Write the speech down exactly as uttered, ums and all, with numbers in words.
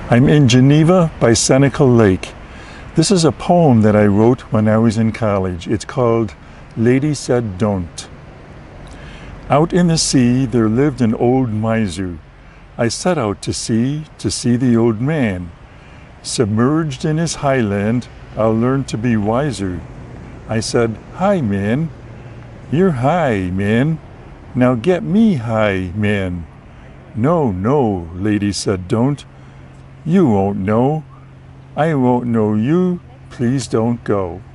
I'm in Geneva by Seneca Lake. This is a poem that I wrote when I was in college. It's called Lady Said Don't. Out in the sea there lived an old miser. I set out to sea, to see the old man. Submerged in his highland, I'll learn to be wiser. I said, "Hi, man. You're high, man. Now get me high, man." "No, no," Lady said, "don't. You won't know. I won't know you. Please don't go."